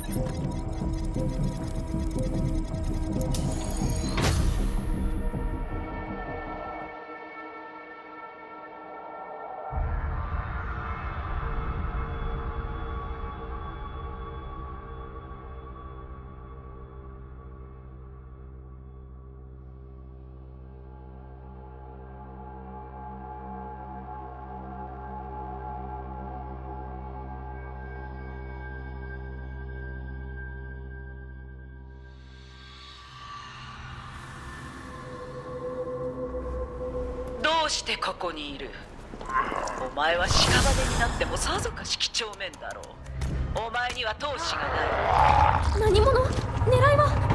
どうしてここにいる？お前は屍になってもさぞかし几帳面だろう。お前には闘志がない。 何者？狙いは？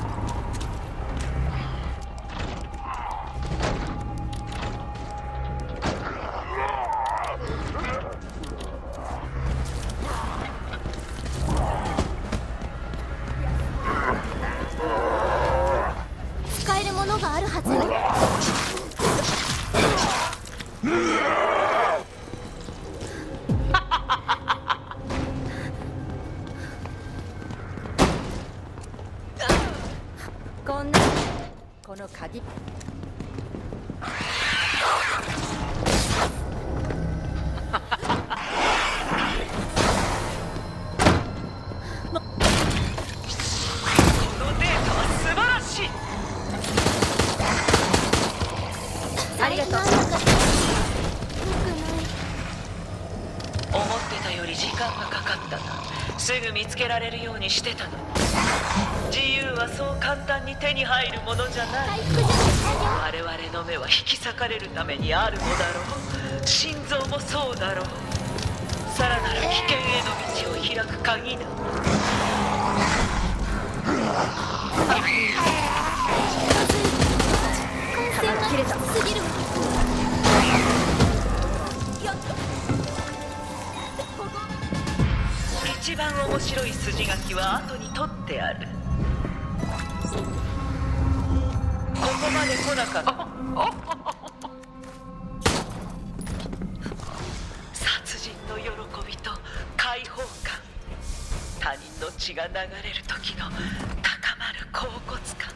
使えるものがあるはずよ。この鍵ありがとう。 思ってたより時間がかかったな。すぐ見つけられるようにしてたのに。自由はそう簡単に手に入るものじゃない。我々の目は引き裂かれるためにあるのだろう。心臓もそうだろう。さらなる危険への道を開く鍵だ。 線が切れたすぎるわ。 一番面白い筋書きは後に取ってある。ここまで来なかった。殺人の喜びと解放感、他人の血が流れる時の高まる恍惚感。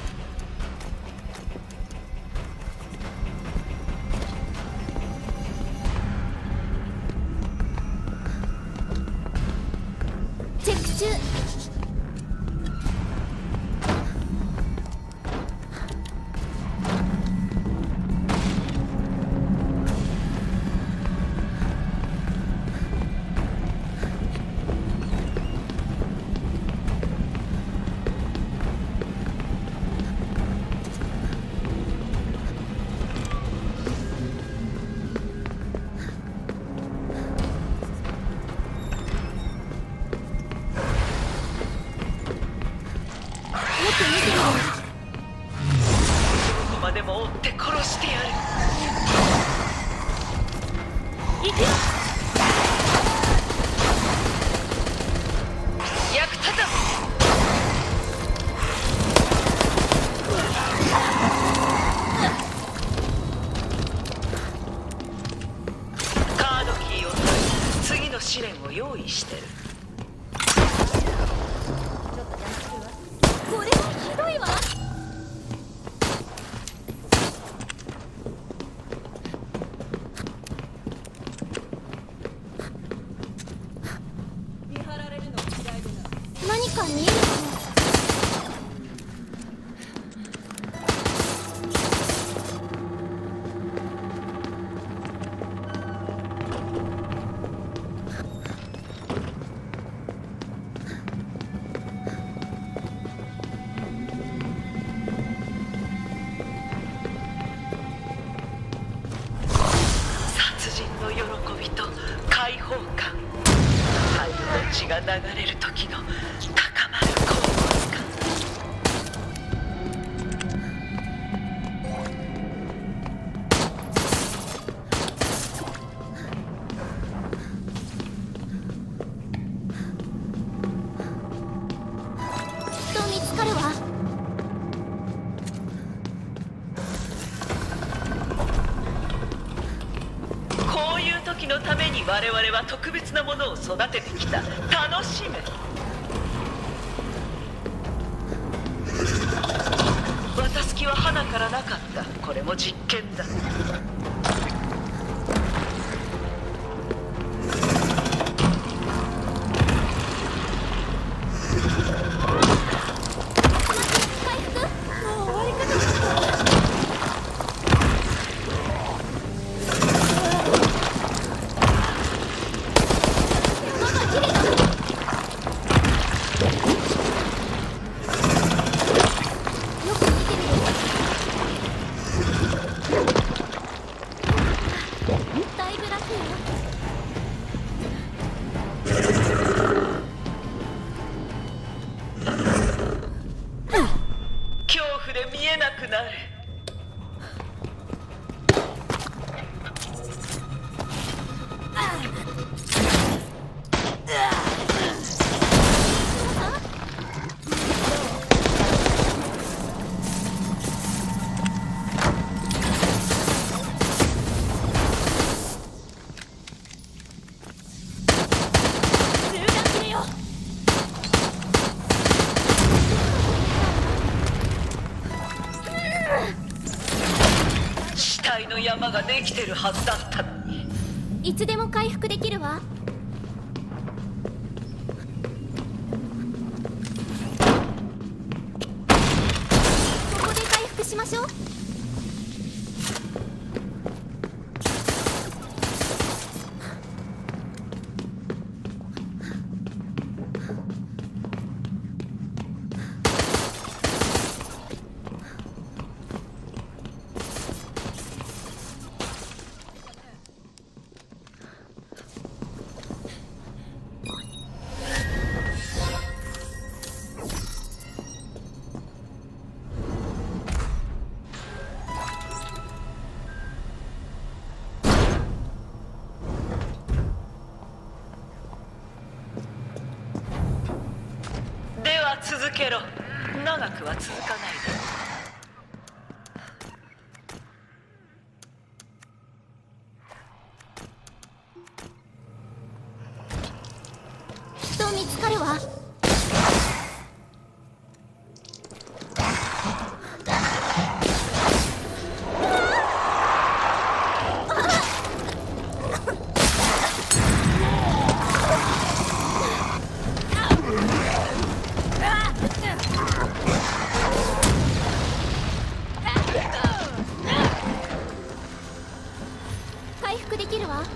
チェック中。 どこまでも追って殺してやる。行け。役立たず。カードキーを取り、次の試練を用意してる。 これはひどいわ。何か見えるかも。 殺人の喜びと解放感、他人の血が流れる時の高まる恍惚感。 きっと見つかるわ。 こういう時のために我々は特別なものを育ててきた。楽しめ。 た隙は花からなかった。これも実験だ。山ができてるはずだったのに。 いつでも回復できるわ。ここで回復しましょう。 続けろ。長くは続かないで。 きっと見つかるわ。回復できるわ。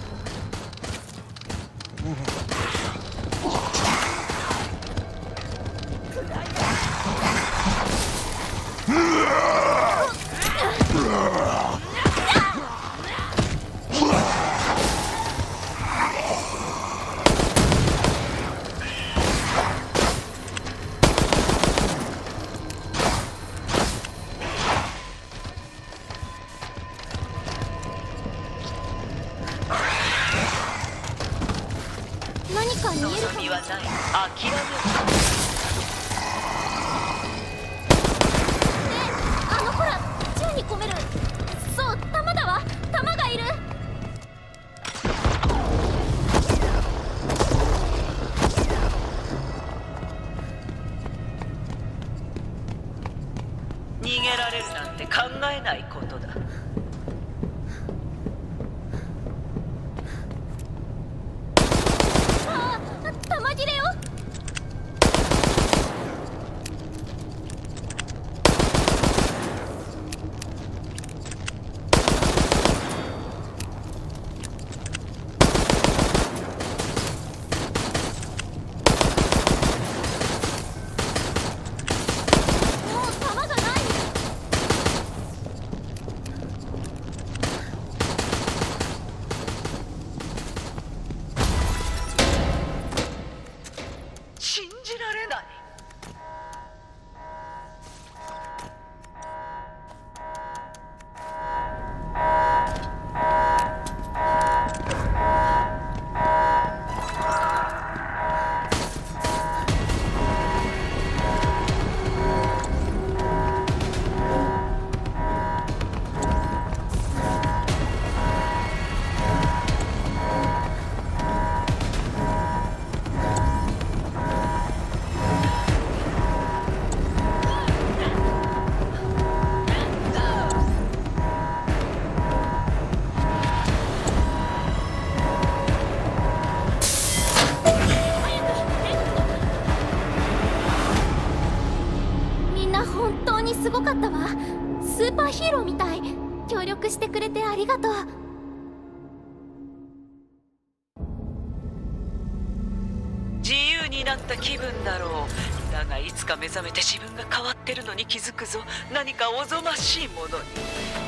何か見えるかも。 望みはない。諦める。 ほら、銃に込める。そう、弾だわ。弾がいる。 逃げられるなんて考えないことだ。 弾切れよ。 してくれてありがとう。 自由になった気分だろう。だがいつか目覚めて自分が変わってるのに気づくぞ。何かおぞましいものに。